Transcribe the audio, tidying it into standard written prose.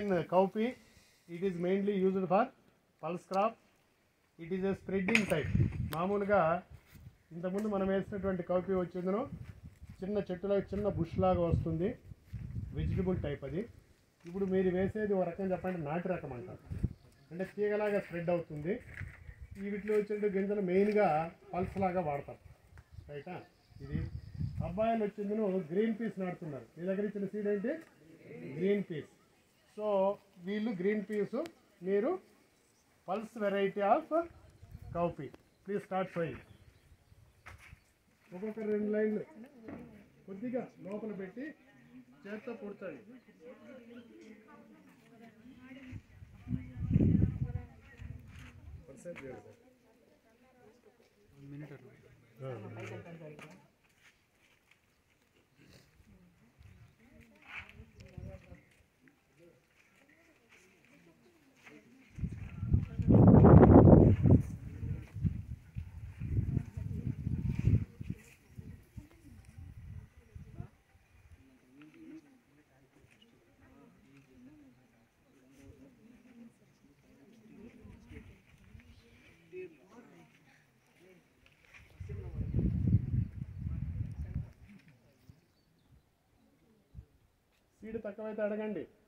cowpea, it is mainly used for pulse crop. It is a spreading type. మామూలుగా ఇంతకుముందు మనం వేసినటువంటి cowpea వచ్చిందను చిన్న చెట్టులాగా చిన్న బుష్ లాగా వస్తుంది, వెజిటబుల్ టైప్ అది. ఇప్పుడు మీరు వేసేది ఒక రకం చెప్పండి నాటి రకం అంటారు, అంటే తీగలాగా స్ప్రెడ్ అవుతుంది. ఈ వీటిలో వచ్చే గింజలు మెయిన్గా పల్స్ లాగా వాడతారు, రైటా. ఇది అబ్బాయిలు వచ్చిందను గ్రీన్ పీస్ నాటుతున్నారు. మీ దగ్గర ఇచ్చిన సీడ్ ఏంటి? Green peas. సో వీళ్ళు గ్రీన్ పీస్, మీరు pulse variety of cowpea. Please start sowing. ఒక్కొక్క 2 లైన్లు కొద్దిగా లోపల పెట్టి చేత్తో పొడుచండి. సీడ్ తక్కువైతే అడగండి.